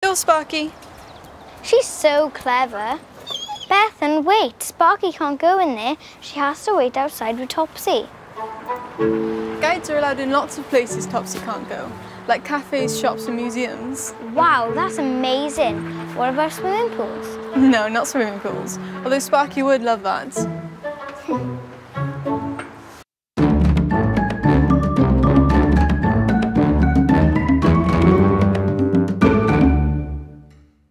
go, Sparky. She's so clever. Bethan, wait. Sparky can't go in there. She has to wait outside with Topsy. Guides are allowed in lots of places Topsy can't go, like cafes, shops and museums. Wow, that's amazing. What about swimming pools? No, not swimming pools, although Sparky would love that.